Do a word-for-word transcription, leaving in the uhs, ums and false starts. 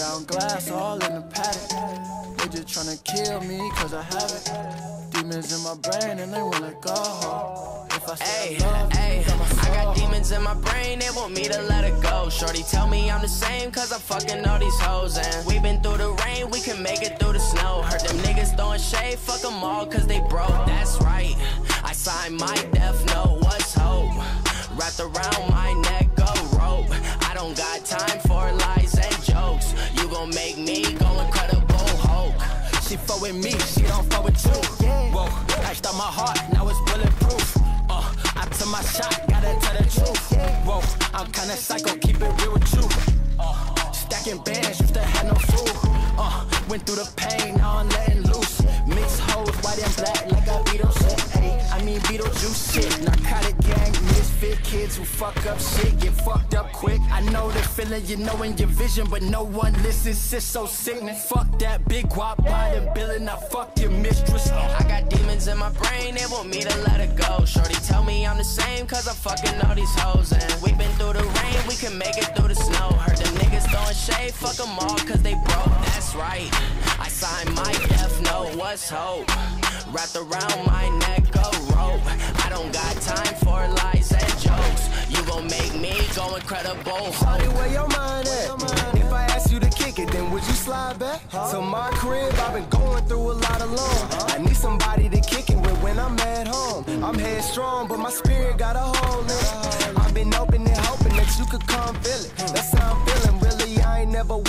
down glass all in the paddock. They just tryna kill me cause I have it. Demons in my brain and they won't let go. If I say I love you, Ay, you got my soul. I got demons in my brain, they want me to let it go. Shorty tell me I'm the same cause I fucking know these hoes. And we been through the rain, we can make it through the snow. Heard them niggas throwing shade, fuck them all cause they broke. That's right, I signed my death note, what's hope? Wrapped around my neck, go rope. I don't got time for lies and jokes. You gon' make me go incredible Hulk. She fuck with me, she don't fuck with you. Whoa, iced out my heart, now it's bulletproof. Uh, I took my shot, gotta tell the truth. Whoa, I'm kinda psycho, keep it real with you. Uh, stacking bands, used to have no food. Uh, went through the pain, now I'm letting loose. Mixed hoes, white and black, like a Beatles. Hey, I mean Beetlejuice shit. Narcotic gang, misfit kids who fuck up shit, get fucked up quick. I know the feeling, you know in your vision, but no one listens, it's so sickening. Fuck that big guap by the billing, I fuck your mistress. I got demons in my brain, they want me to let it go. Shorty tell me I'm the same cause I fucking know these hoes. And we been through the rain, we can make it through the snow. Heard them niggas throwing shade, fuck them all cause they broke. That's right, I signed my death note, what's hope? Wrapped around my neck, go rope. I don't got time for lies and jokes. You gon' make me go incredible Hulk. Shawty, where your mind at? If I ask you to kick it, then would you slide back? To my crib, I've been going through a lot alone. I need somebody to kick it with when I'm at home. I'm headstrong, but my spirit got a hole in it. I've been open and hoping that you could come feel it. That's how I'm feeling, really, I ain't never